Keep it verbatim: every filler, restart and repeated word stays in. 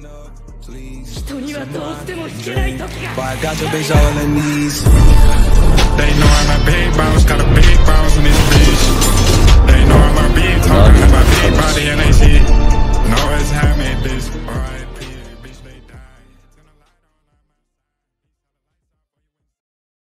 人にはどうしても引けない時が But I got the bitch all in these. They know I'm a big boss, got a big boss in this bitch.